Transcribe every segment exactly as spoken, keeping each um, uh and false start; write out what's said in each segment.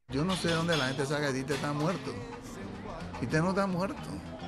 Yo no sé dónde la gente saca que Tite está muerto. Tite no está muerto.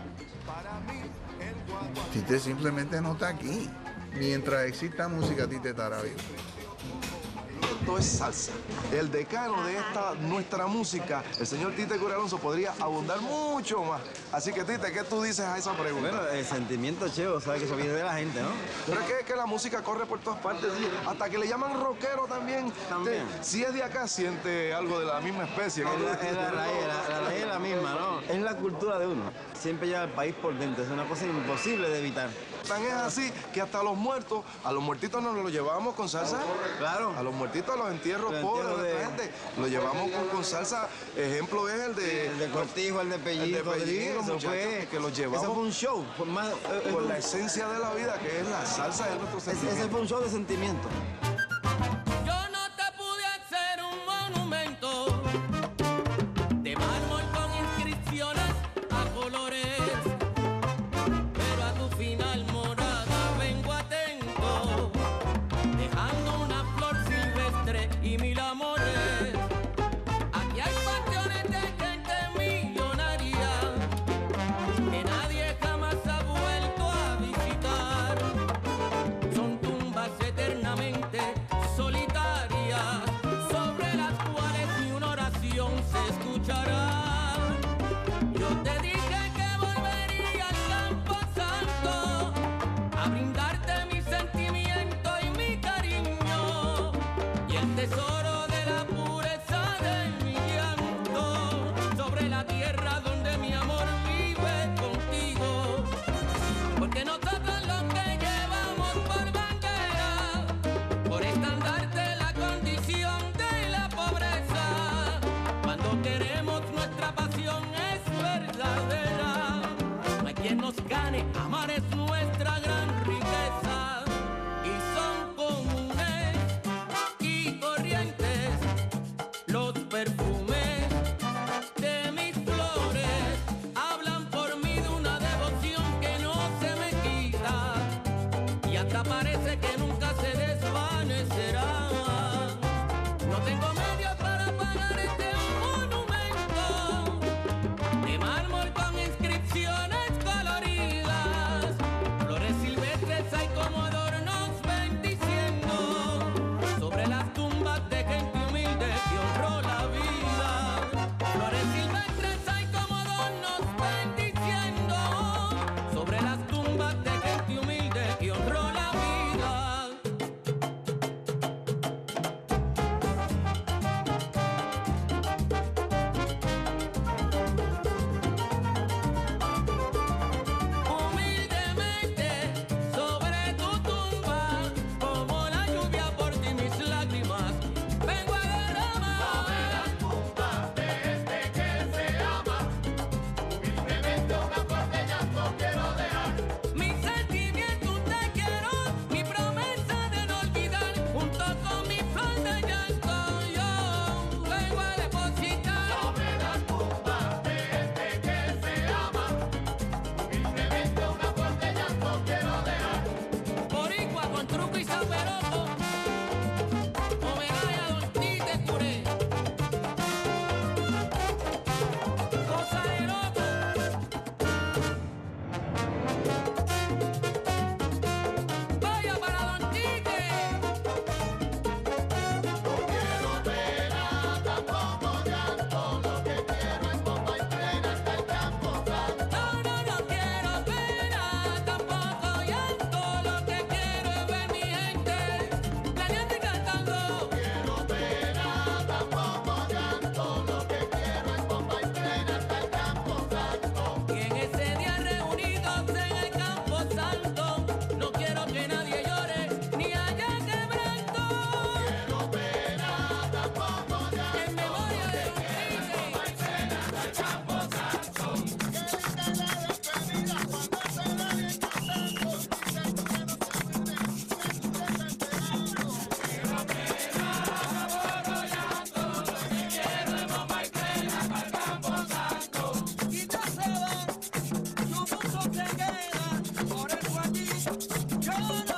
Tite simplemente no está aquí. Mientras exista música, Tite estará vivo. Esto es salsa. El decano de esta nuestra música, el señor Tite Curé Alonso, podría abundar mucho más. Así que, Tite, ¿qué tú dices a esa pregunta? Bueno, el sentimiento, Cheo, sabes que eso viene de la gente, ¿no? Pero es que, que la música corre por todas partes. Hasta que le llaman rockero también. También. Te- si es de acá, siente algo de la misma especie. Es la, es la raíz, la, la raíz es la misma, ¿no? Es la cultura de uno. Siempre lleva el país por dentro, es una cosa imposible de evitar. Tan es así que hasta los muertos, a los muertitos nos los llevábamos con salsa. Claro. A los muertitos, a los entierros Los pobres entierros de de- esta gente, los llevamos con, con salsa. Ejemplo es el de... El de Cortijo, el de Pellín, El de Pellín, los muchachos que los llevamos. Eso fue un show. Fue más, eh, Con eh, la esencia de la vida, que es la salsa de nuestro ese, sentimiento. ese fue un show de sentimiento. Yo no te pude hacer un monumento de mármol con inscripciones a colores, pero a tu final morada vengo atento, dejando una flor silvestre y mil amores. Aquí hay pasiones de gente millonaria que nadie jamás ha vuelto a visitar. Son tumbas eternamente solitarias, sobre las cuales ni una oración se escuchará. Yo te dije que volvería al campo santo a brindarte mi sentimiento y mi cariño y el tesoro de la pureza de mi llanto, sobre la tierra donde mi amor vive contigo. Porque nosotros los que llevamos por bandera, por estandarte la condición de la pobreza, cuando queremos nuestra pasión es verdadera. No hay quien nos gane, amar es nuestra gran riqueza. Y son comunes y corrientes los perfumes de mis flores, hablan por mí de una devoción que no se me quita y hasta parece que nunca se desvanecerá. No tengo medios para pagar este monumento de mármol con inscripciones coloridas, flores silvestres hay como adornos bendiciendo sobre las tumbas de gente humilde que honró la vida. Flores silvestres hay como adornos bendiciendo sobre las tumbas de gente humilde que honró la vida. Humildemente sobre tu tumba, como la lluvia por ti mis lágrimas vengo a derramar. Sobre las tumbas de este que se ama, humildemente una flor de llanto quiero dejar. Mi sentimiento te quiero, mi promesa de no olvidar, junto con mi flor de llanto yo vengo a depositar. Sobre las tumbas de este que se ama, humildemente una flor de llanto quiero dejar. Boricua con truco y saberoso, homenaje a Don Tite Curé. Cosa de loco. Vaya para Don Tite. No quiero pena, tampoco llanto, lo que quiero es bomba y plena hasta el campo santo. No, no, no quiero pena, tampoco llanto, lo que quiero es ver mi gente planeando y cantando. No quiero pena, tampoco llanto, lo que quiero es bomba y plena hasta el campo santo. Y en ese día reunidos en el campo santo, no quiero que nadie llore ni haya quebranto. No quiero pena, tampoco llanto, en memoria de Don Tite. Y ya se va, su mundo se queda, por eso aquí yo no